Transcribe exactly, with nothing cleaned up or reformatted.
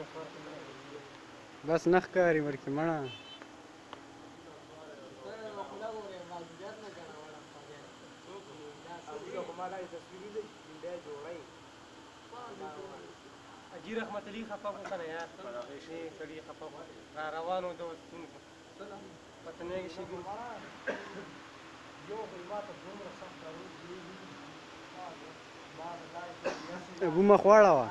بس نه ښکاري ورکې مړه حاجي رحمت علي خفه کو کنه یار نه سړي خفه کو را روانو د وستونکو پته نه شي یو خلوات دومره سخت ابو مخ واړوه